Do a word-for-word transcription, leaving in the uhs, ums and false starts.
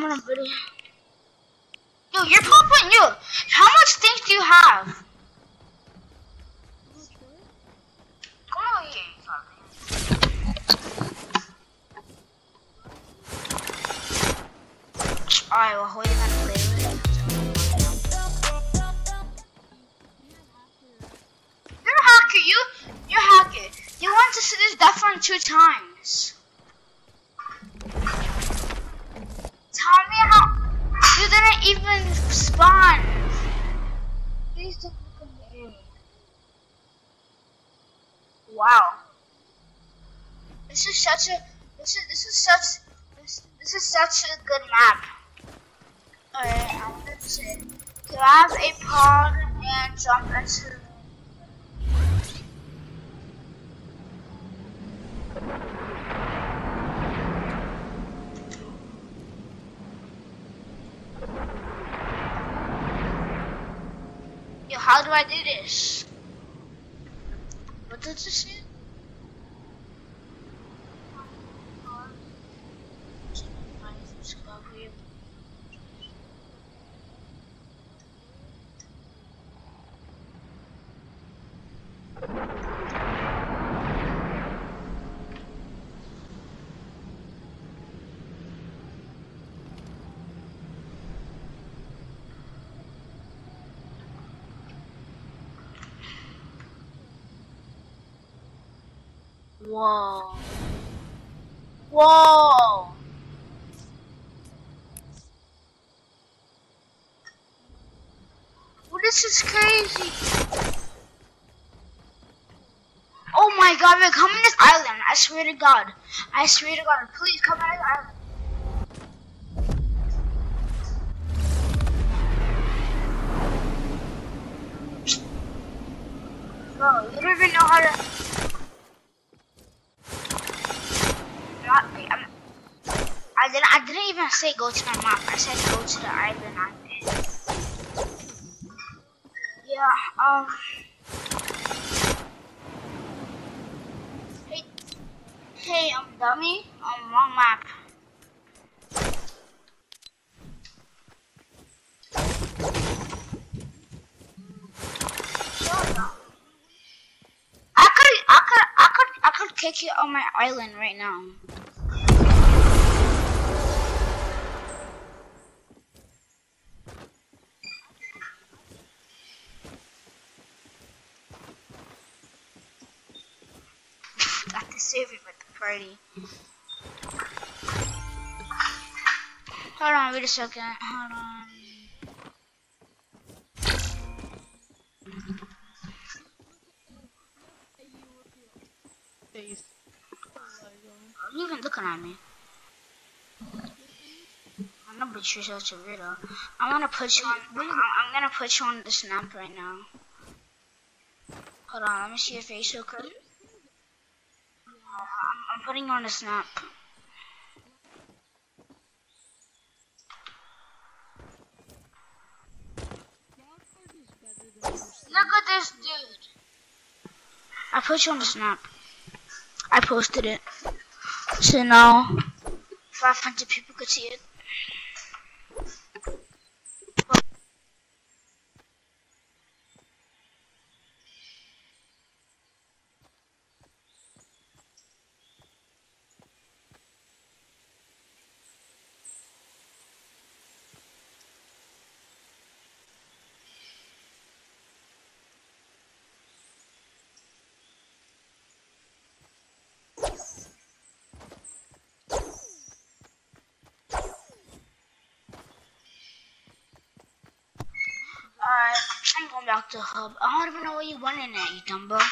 I'm on a video. Yo, you're popping. Yo, how much things do you have? Oh yeah. Alright, well, who are you gonna play with? You're a hacker. You, you're a hacker. You want to see this death run two times. Tell me how you didn't even spawn. Please don't look at me. Wow. This is such a this is this is such this this is such a good map. Alright, I'm gonna say grab a pod and jump into Yo, how do I do this? What does this say? Whoa. Whoa. Well, this is crazy. Oh my god, we're coming to this island. I swear to God. I swear to God. Please come to this island. Bro, you don't even know how to... Not me. I'm... I didn't, I didn't even say go to the map. I said go to the island I'm in. Yeah, um... Hey, hey, I'm dummy. I'm wrong map. I could, I could, I could, I could kick you on my island right now. Got to save it with the party. Hold on, wait a second. Hold on. Face. Are you even looking at me? I'm gonna put you such a video. I'm gonna put you on. I'm, I'm gonna put you on the snap right now. Hold on, let me see your face real quick. I'm, I'm putting you on the snap. Look at this dude. I put you on the snap. I posted it. So now five hundred people could see it. Alright, I'm going back to hub. I don't even know where you went in at, you dumbo.